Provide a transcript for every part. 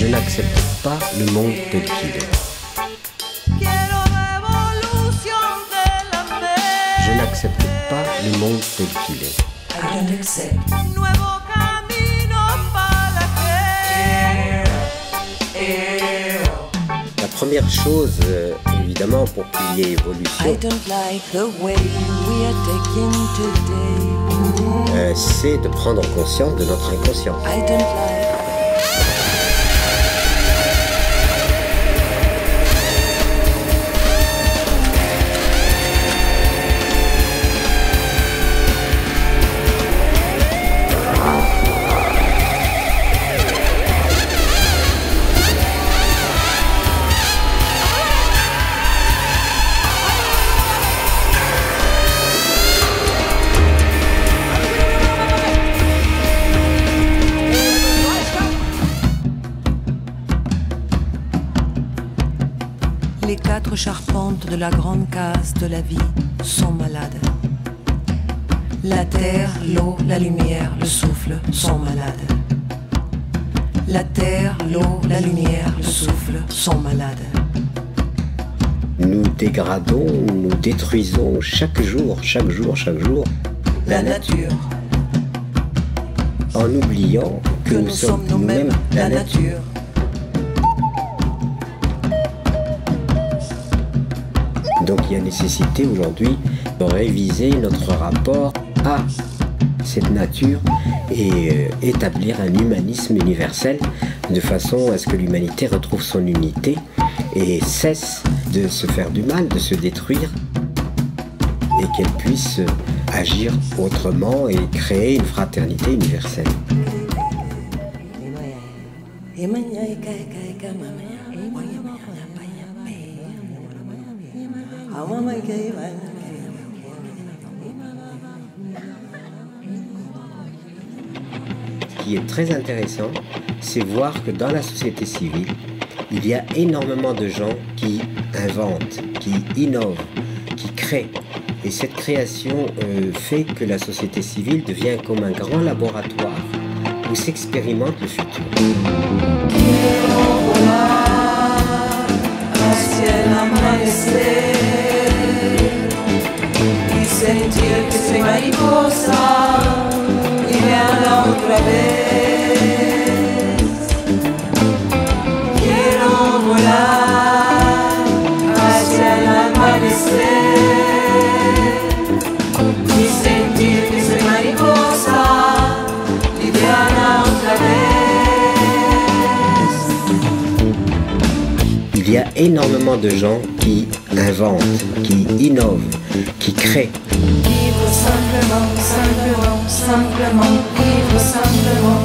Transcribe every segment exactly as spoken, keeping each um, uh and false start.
Je n'accepte pas le monde tel qu'il est. Je n'accepte pas le monde tel qu'il est. I don't accept. La première chose, euh, évidemment, pour qu'il y ait évolution, I don't like the way we are taking today. euh, c'est de prendre conscience de notre inconscient. I don't like. Les quatre charpentes de la grande case de la vie sont malades. La terre, l'eau, la lumière, le souffle sont malades. La terre, l'eau, la lumière, le souffle sont malades. Nous dégradons, nous détruisons chaque jour, chaque jour, chaque jour, La nature, en oubliant que, que nous sommes nous-mêmes la nature. Donc il y a nécessité aujourd'hui de réviser notre rapport à cette nature et euh, établir un humanisme universel de façon à ce que l'humanité retrouve son unité et cesse de se faire du mal, de se détruire et qu'elle puisse agir autrement et créer une fraternité universelle. Ce qui est très intéressant, c'est voir que dans la société civile, il y a énormément de gens qui inventent, qui innovent, qui créent. Et cette création euh, fait que la société civile devient comme un grand laboratoire où s'expérimente le futur. Sentir que soy mariposa y verla otra vez. Quiero volar hacia el amanecer y sentir que soy mariposa y verla otra vez. Il y a énormément de gens qui inventent, qui innovent, qui créent. Vivre simplement, simplement, simplement, vivre simplement.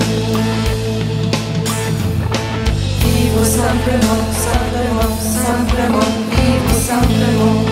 Vivre simplement, simplement, simplement, vivre simplement.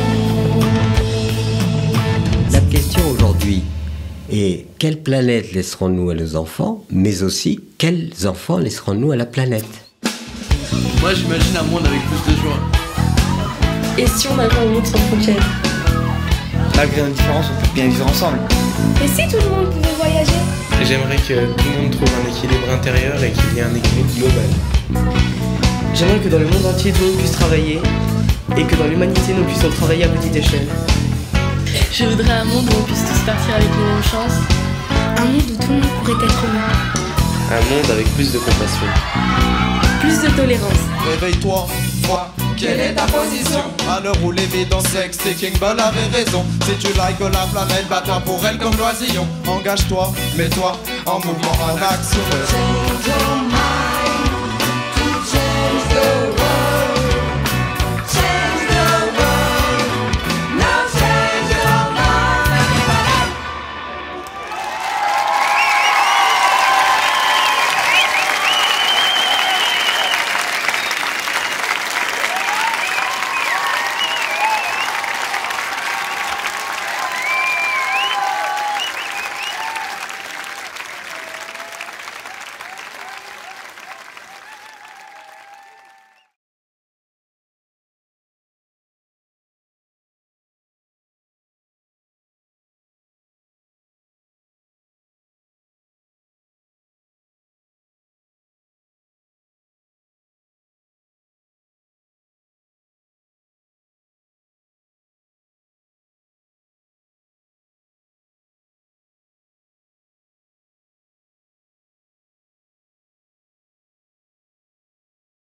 La question aujourd'hui est quelle planète laisserons-nous à nos enfants, mais aussi quels enfants laisserons-nous à la planète? Moi j'imagine un monde avec plus de joie. Et si on avait un monde sans frontières? Malgré nos différences, on peut bien vivre ensemble. Et si tout le monde pouvait voyager? J'aimerais que tout le monde trouve un équilibre intérieur et qu'il y ait un équilibre global. J'aimerais que dans le monde entier, tout le monde puisse travailler et que dans l'humanité, nous puissions travailler à petite échelle. Je voudrais un monde où on puisse tous partir avec les mêmes chances. Un monde où tout le monde pourrait être heureux. Un monde avec plus de compassion. Plus de tolérance. Réveille-toi, vois quelle est ta position. À l'heure où l'évidence sexy King Ball avait raison. Si tu likes la planète, bats-toi pour elle comme l'oisillon. Engage-toi, mets-toi en mouvement, en action.